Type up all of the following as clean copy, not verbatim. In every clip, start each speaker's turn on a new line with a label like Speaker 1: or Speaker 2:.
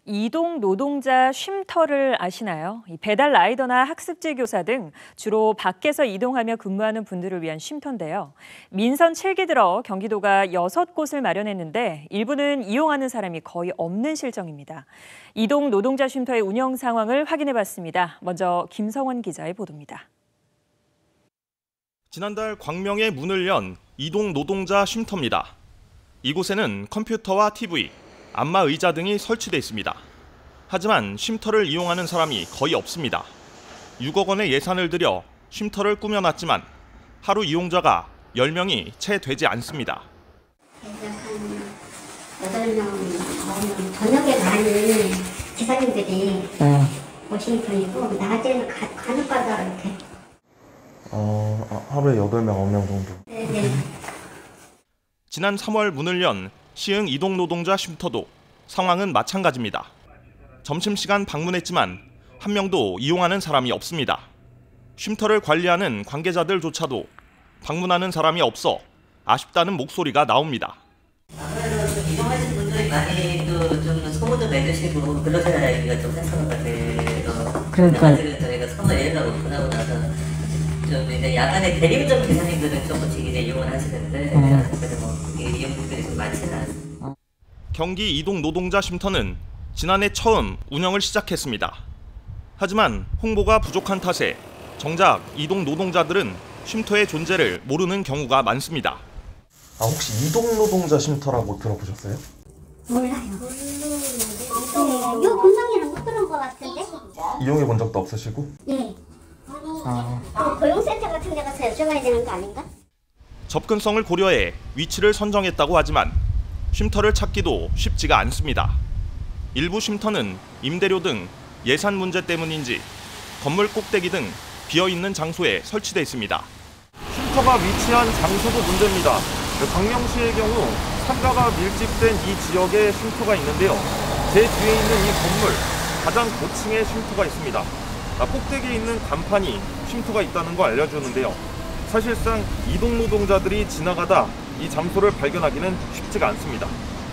Speaker 1: 이동 노동자 쉼터를 아시나요? 배달 라이더나 학습지 교사 등 주로 밖에서 이동하며 근무하는 분들을 위한 쉼터인데요. 민선 7기 들어 경기도가 6곳을 마련했는데 일부는 이용하는 사람이 거의 없는 실정입니다. 이동 노동자 쉼터의 운영 상황을 확인해봤습니다. 먼저 김성원 기자의 보도입니다.
Speaker 2: 지난달 광명에 문을 연 이동 노동자 쉼터입니다. 이곳에는 컴퓨터와 TV, 안마 의자 등이 설치돼 있습니다. 하지만 쉼터를 이용하는 사람이 거의 없습니다. 6억 원의 예산을 들여 쉼터를 꾸며놨지만 하루 이용자가 10명이 채 되지 않습니다.
Speaker 3: 한 8명, 저녁에 많은 기사님들이 오시는 편이고 낮에는 간혹 가다 이렇게.
Speaker 4: 하루에 8명, 9명 정도.
Speaker 3: 네.
Speaker 2: 지난 3월 문을 연 시흥 이동 노동자 쉼터도 상황은 마찬가지입니다. 점심시간 방문했지만 한 명도 이용하는 사람이 없습니다. 쉼터를 관리하는 관계자들조차도 방문하는 사람이 없어 아쉽다는 목소리가 나옵니다.
Speaker 5: 아무래도 좀 이동하시는 분들이 많이 좀 소문도 내주시고 근로자 얘기가 좀 생성을 같아요.
Speaker 6: 그러니까
Speaker 5: 저희가 선거 예를 오픈하고 나서 좀 이제 야간에 대리운전 기사님들은 조금씩 이제 이용을 하시는데 그래도 뭐 그게 이용분들이 좀 많지는 않습니다.
Speaker 2: 경기 이동 노동자 쉼터는 지난해 처음 운영을 시작했습니다. 하지만 홍보가 부족한 탓에 정작 이동 노동자들은 쉼터의 존재를 모르는 경우가 많습니다.
Speaker 4: 혹시 이동 노동자 쉼터라고 들어보셨어요?
Speaker 3: 몰라요. 요 금성이랑 못 들은 것 같은데?
Speaker 4: 이용해 본 적도 없으시고?
Speaker 3: 예. 고용센터 같은 데 가서 여쭤봐야 되는 거 아닌가?
Speaker 2: 접근성을 고려해 위치를 선정했다고 하지만 쉼터를 찾기도 쉽지가 않습니다. 일부 쉼터는 임대료 등 예산 문제 때문인지 건물 꼭대기 등 비어있는 장소에 설치돼 있습니다. 쉼터가 위치한 장소도 문제입니다. 광명시의 경우 상가가 밀집된 이 지역에 쉼터가 있는데요. 제 뒤에 있는 이 건물 가장 고층에 쉼터가 있습니다. 꼭대기에 있는 간판이 쉼터가 있다는 거 알려주는데요. 사실상 이동 노동자들이 지나가다 이 장소를 발견하기는 쉽지가 않습니다.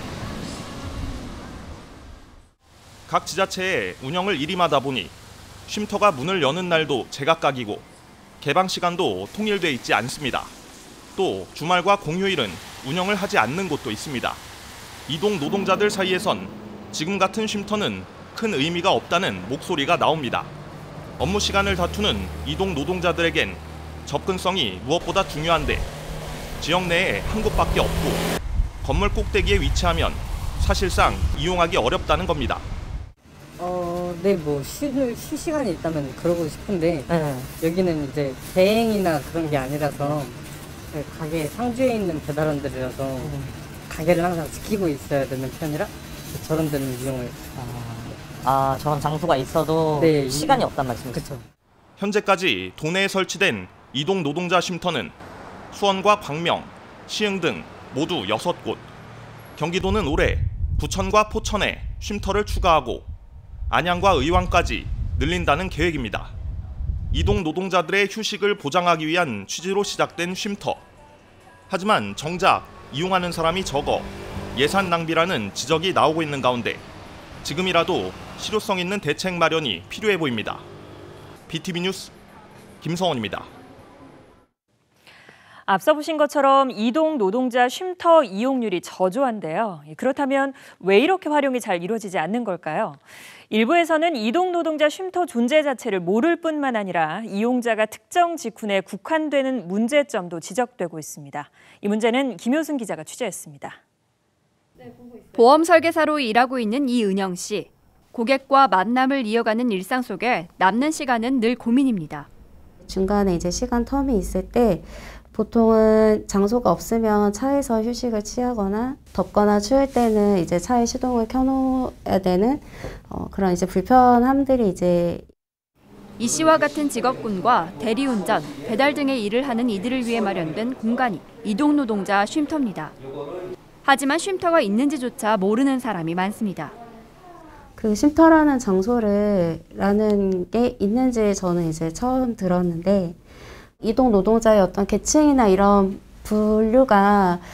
Speaker 2: 각 지자체의 운영을 일임하다 보니 쉼터가 문을 여는 날도 제각각이고 개방 시간도 통일돼 있지 않습니다. 또 주말과 공휴일은 운영을 하지 않는 곳도 있습니다. 이동 노동자들 사이에선 지금 같은 쉼터는 큰 의미가 없다는 목소리가 나옵니다. 업무 시간을 다투는 이동 노동자들에겐 접근성이 무엇보다 중요한데 지역 내에 한 곳밖에 없고 건물 꼭대기에 위치하면 사실상 이용하기 어렵다는 겁니다.
Speaker 6: 네, 뭐 쉴 시간이 있다면 그러고 싶은데 여기는 이제 대행이나 그런 게 아니라서 가게 상주에 있는 배달원들이라서 가게를 항상 지키고 있어야 되는 편이라 저런 데는 이용을.
Speaker 7: 저런 장소가 있어도
Speaker 6: 네,
Speaker 7: 시간이 없단 말씀이죠.
Speaker 6: 그렇죠.
Speaker 2: 현재까지 도내에 설치된 이동 노동자 쉼터는 수원과 광명, 시흥 등 모두 6곳. 경기도는 올해 부천과 포천에 쉼터를 추가하고 안양과 의왕까지 늘린다는 계획입니다. 이동 노동자들의 휴식을 보장하기 위한 취지로 시작된 쉼터. 하지만 정작 이용하는 사람이 적어 예산 낭비라는 지적이 나오고 있는 가운데 지금이라도 실효성 있는 대책 마련이 필요해 보입니다. BTV 뉴스 김성원입니다.
Speaker 1: 앞서 보신 것처럼 이동 노동자 쉼터 이용률이 저조한데요. 그렇다면 왜 이렇게 활용이 잘 이루어지지 않는 걸까요? 일부에서는 이동 노동자 쉼터 존재 자체를 모를 뿐만 아니라 이용자가 특정 직군에 국한되는 문제점도 지적되고 있습니다. 이 문제는 김효순 기자가 취재했습니다.
Speaker 8: 보험 설계사로 일하고 있는 이은영 씨. 고객과 만남을 이어가는 일상 속에 남는 시간은 늘 고민입니다.
Speaker 9: 중간에 이제 시간 텀이 있을 때 보통은 장소가 없으면 차에서 휴식을 취하거나 덥거나 추울 때는 이제 차에 시동을 켜놓아야 되는 그런 이제 불편함들이 이제.
Speaker 8: 이 씨와 같은 직업군과 대리운전, 배달 등의 일을 하는 이들을 위해 마련된 공간이 이동 노동자 쉼터입니다. 하지만 쉼터가 있는지조차 모르는 사람이 많습니다.
Speaker 9: 그 쉼터라는 장소라는 게 있는지 저는 이제 처음 들었는데 이동 노동자의 어떤 계층이나 이런 분류가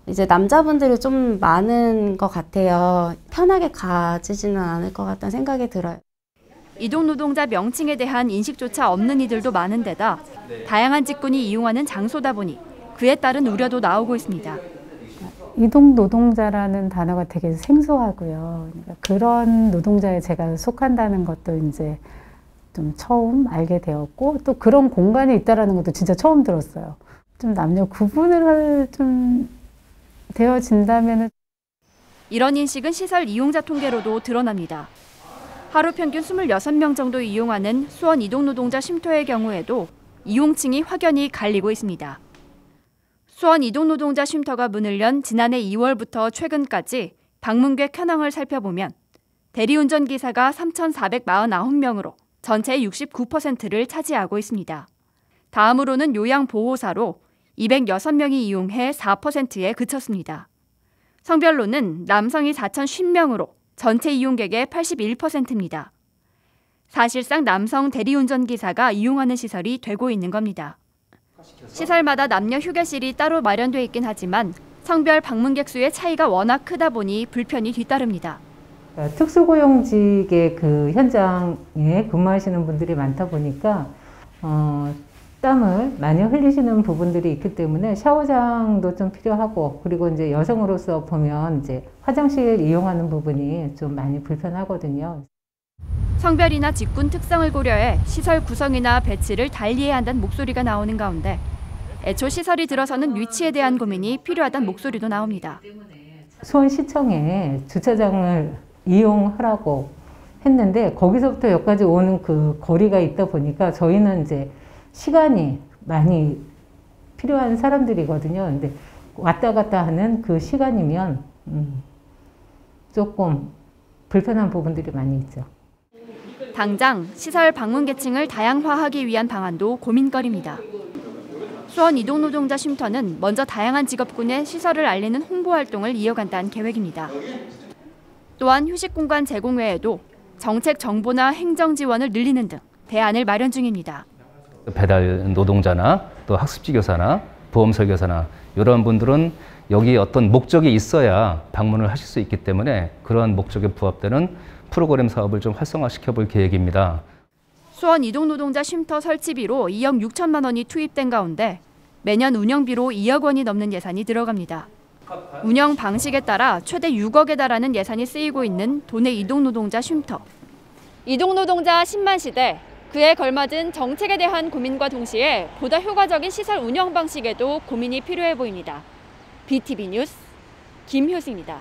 Speaker 9: 이제 남자분들이 좀 많은 것 같아요. 편하게 가지지는 않을 것 같다는 생각이 들어요.
Speaker 8: 이동노동자 명칭에 대한 인식조차 없는 이들도 많은 데다 다양한 직군이 이용하는 장소다 보니 그에 따른 우려도 나오고 있습니다.
Speaker 10: 이동 노동자라는 단어가 되게 생소하고요. 그러니까 그런 노동자에 제가 속한다는 것도 이제 좀 처음 알게 되었고, 또 그런 공간이 있다라는 것도 진짜 처음 들었어요. 좀 남녀 구분을 좀 되어진다면은.
Speaker 8: 이런 인식은 시설 이용자 통계로도 드러납니다. 하루 평균 26명 정도 이용하는 수원 이동노동자 쉼터의 경우에도 이용층이 확연히 갈리고 있습니다. 수원 이동노동자 쉼터가 문을 연 지난해 2월부터 최근까지 방문객 현황을 살펴보면 대리운전 기사가 3,449명으로 전체의 69%를 차지하고 있습니다. 다음으로는 요양보호사로 206명이 이용해 4%에 그쳤습니다. 성별로는 남성이 4,050명으로 전체 이용객의 81%입니다. 사실상 남성 대리운전기사가 이용하는 시설이 되고 있는 겁니다. 시설마다 남녀 휴게실이 따로 마련돼 있긴 하지만 성별 방문객 수의 차이가 워낙 크다 보니 불편이 뒤따릅니다.
Speaker 10: 특수고용직의 그 현장에 근무하시는 분들이 많다 보니까 땀을 많이 흘리시는 부분들이 있기 때문에 샤워장도 좀 필요하고, 그리고 이제 여성으로서 보면 이제 화장실 이용하는 부분이 좀 많이 불편하거든요.
Speaker 8: 성별이나 직군 특성을 고려해 시설 구성이나 배치를 달리해야 한다는 목소리가 나오는 가운데 애초 시설이 들어서는 위치에 대한 고민이 필요하다는 목소리도 나옵니다.
Speaker 10: 수원시청에 주차장을 이용하라고 했는데 거기서부터 여기까지 오는 그 거리가 있다 보니까 저희는 이제 시간이 많이 필요한 사람들이거든요. 근데 왔다 갔다 하는 그 시간이면 조금 불편한 부분들이 많이 있죠.
Speaker 8: 당장 시설 방문 계층을 다양화하기 위한 방안도 고민거리입니다. 수원 이동노동자 쉼터는 먼저 다양한 직업군의 시설을 알리는 홍보 활동을 이어간다는 계획입니다. 또한 휴식 공간 제공 외에도 정책 정보나 행정 지원을 늘리는 등 대안을 마련 중입니다.
Speaker 11: 배달 노동자나 또 학습지 교사나 보험 설계사나 이런 분들은 여기 어떤 목적이 있어야 방문을 하실 수 있기 때문에 그런 목적에 부합되는 프로그램 사업을 좀 활성화시켜 볼 계획입니다.
Speaker 8: 수원 이동노동자 쉼터 설치비로 2억 6천만 원이 투입된 가운데 매년 운영비로 2억 원이 넘는 예산이 들어갑니다. 운영 방식에 따라 최대 6억에 달하는 예산이 쓰이고 있는 도내 이동노동자 쉼터. 이동노동자 10만 시대, 그에 걸맞은 정책에 대한 고민과 동시에 보다 효과적인 시설 운영 방식에도 고민이 필요해 보입니다. BTV 뉴스 김효수입니다.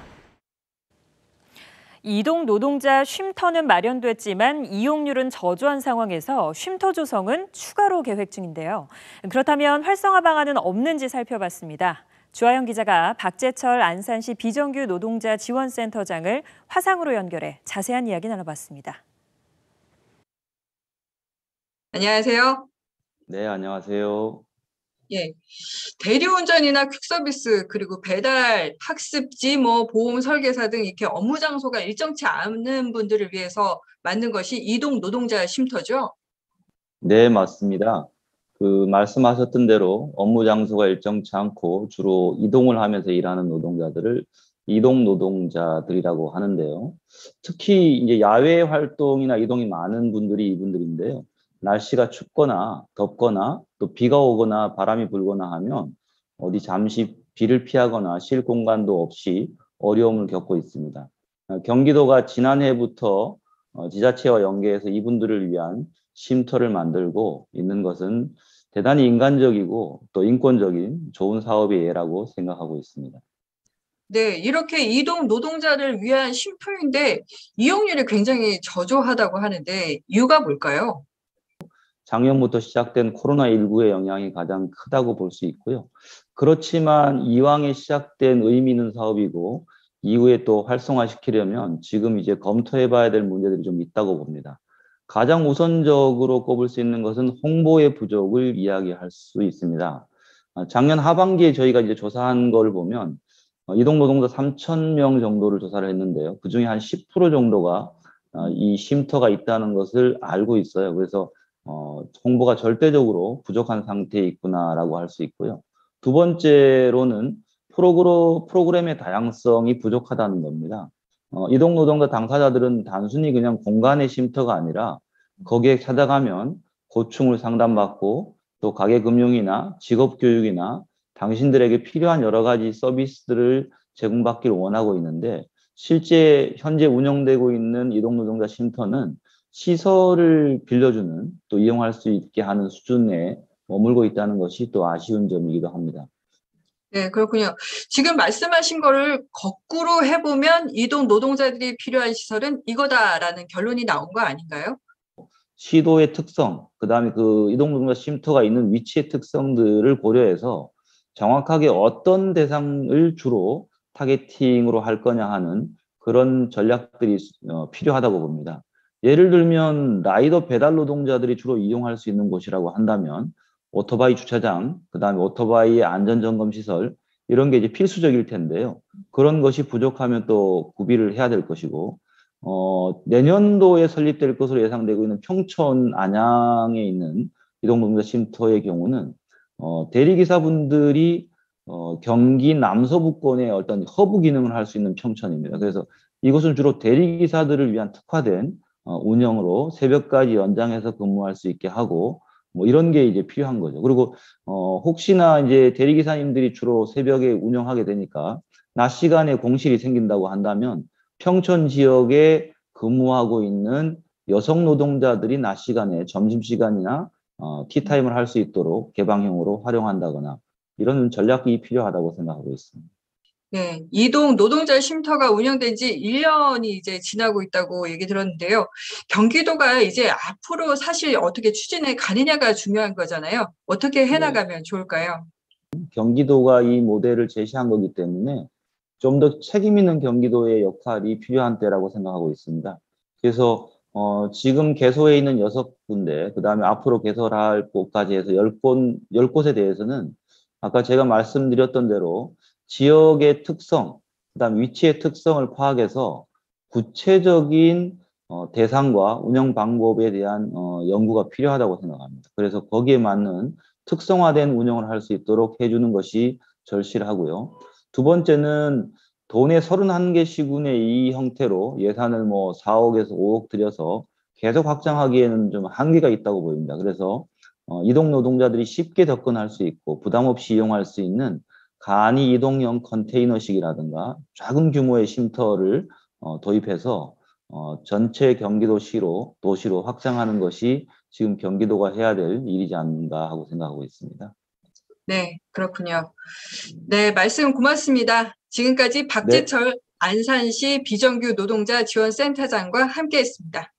Speaker 1: 이동 노동자 쉼터는 마련됐지만 이용률은 저조한 상황에서 쉼터 조성은 추가로 계획 중인데요. 그렇다면 활성화 방안은 없는지 살펴봤습니다. 주하영 기자가 박재철 안산시 비정규 노동자 지원센터장을 화상으로 연결해 자세한 이야기 나눠봤습니다.
Speaker 12: 안녕하세요.
Speaker 13: 네, 안녕하세요.
Speaker 12: 예, 대리운전이나 퀵서비스 그리고 배달, 학습지, 보험 설계사 등 이렇게 업무 장소가 일정치 않은 분들을 위해서 만든 것이 이동 노동자 쉼터죠?
Speaker 13: 네, 맞습니다. 말씀하셨던 대로 업무 장소가 일정치 않고 주로 이동을 하면서 일하는 노동자들을 이동 노동자들이라고 하는데요. 특히 이제 야외 활동이나 이동이 많은 분들이 이분들인데요. 날씨가 춥거나 덥거나 또 비가 오거나 바람이 불거나 하면 어디 잠시 비를 피하거나 쉴 공간도 없이 어려움을 겪고 있습니다. 경기도가 지난해부터 지자체와 연계해서 이분들을 위한 쉼터를 만들고 있는 것은 대단히 인간적이고 또 인권적인 좋은 사업의 예라고 생각하고 있습니다.
Speaker 12: 네, 이렇게 이동 노동자를 위한 쉼터인데 이용률이 굉장히 저조하다고 하는데 이유가 뭘까요?
Speaker 13: 작년부터 시작된 코로나19의 영향이 가장 크다고 볼 수 있고요. 그렇지만 이왕에 시작된 의미 있는 사업이고 이후에 또 활성화시키려면 지금 이제 검토해 봐야 될 문제들이 좀 있다고 봅니다. 가장 우선적으로 꼽을 수 있는 것은 홍보의 부족을 이야기할 수 있습니다. 작년 하반기에 저희가 이제 조사한 걸 보면 이동 노동자 3,000명 정도를 조사를 했는데요. 그중에 한 10% 정도가 이 쉼터가 있다는 것을 알고 있어요. 그래서 홍보가 절대적으로 부족한 상태에 있구나라고 할 수 있고요. 두 번째로는 프로그램의 다양성이 부족하다는 겁니다. 이동노동자 당사자들은 단순히 그냥 공간의 쉼터가 아니라 거기에 찾아가면 고충을 상담받고 또 가계금융이나 직업교육이나 당신들에게 필요한 여러 가지 서비스들을 제공받기를 원하고 있는데 실제 현재 운영되고 있는 이동노동자 쉼터는 시설을 빌려주는 또 이용할 수 있게 하는 수준에 머물고 있다는 것이 또 아쉬운 점이기도 합니다.
Speaker 12: 네, 그렇군요. 지금 말씀하신 거를 거꾸로 해보면 이동 노동자들이 필요한 시설은 이거다라는 결론이 나온 거 아닌가요?
Speaker 13: 시도의 특성, 그다음에 그 이동노동자 쉼터가 있는 위치의 특성들을 고려해서 정확하게 어떤 대상을 주로 타겟팅으로 할 거냐 하는 그런 전략들이 필요하다고 봅니다. 예를 들면 라이더 배달 노동자들이 주로 이용할 수 있는 곳이라고 한다면 오토바이 주차장, 그다음에 오토바이의 안전점검 시설 이런 게 이제 필수적일 텐데요. 그런 것이 부족하면 또 구비를 해야 될 것이고 내년도에 설립될 것으로 예상되고 있는 평촌 안양에 있는 이동노동자 쉼터의 경우는 대리기사분들이 경기 남서부권의 어떤 허브 기능을 할 수 있는 평촌입니다. 그래서 이곳은 주로 대리기사들을 위한 특화된 운영으로 새벽까지 연장해서 근무할 수 있게 하고 뭐 이런 게 이제 필요한 거죠. 그리고 혹시나 이제 대리기사님들이 주로 새벽에 운영하게 되니까 낮 시간에 공실이 생긴다고 한다면 평촌 지역에 근무하고 있는 여성 노동자들이 낮 시간에 점심시간이나 티타임을 할 수 있도록 개방형으로 활용한다거나 이런 전략이 필요하다고 생각하고 있습니다.
Speaker 12: 네, 이동 노동자 쉼터가 운영된 지 1년이 이제 지나고 있다고 얘기 들었는데요. 경기도가 이제 앞으로 사실 어떻게 추진해 가느냐가 중요한 거잖아요. 어떻게 해나가면 좋을까요?
Speaker 13: 경기도가 이 모델을 제시한 거기 때문에 좀 더 책임 있는 경기도의 역할이 필요한 때라고 생각하고 있습니다. 그래서 지금 개소에 있는 6군데, 그 다음에 앞으로 개설할 곳까지 해서 10곳에 대해서는 아까 제가 말씀드렸던 대로 지역의 특성, 그 다음 위치의 특성을 파악해서 구체적인 대상과 운영 방법에 대한 연구가 필요하다고 생각합니다. 그래서 거기에 맞는 특성화된 운영을 할 수 있도록 해주는 것이 절실하고요. 두 번째는 도내 31개 시군의 이 형태로 예산을 뭐 4억에서 5억 들여서 계속 확장하기에는 좀 한계가 있다고 보입니다. 그래서 이동 노동자들이 쉽게 접근할 수 있고 부담 없이 이용할 수 있는 간이 이동형 컨테이너식이라든가 작은 규모의 쉼터를 도입해서 전체 경기도시로 도시로 확장하는 것이 지금 경기도가 해야 될 일이지 않는가 하고 생각하고 있습니다.
Speaker 12: 네, 그렇군요. 네, 말씀 고맙습니다. 지금까지 박재철 안산시 비정규 노동자 지원센터장과 함께했습니다.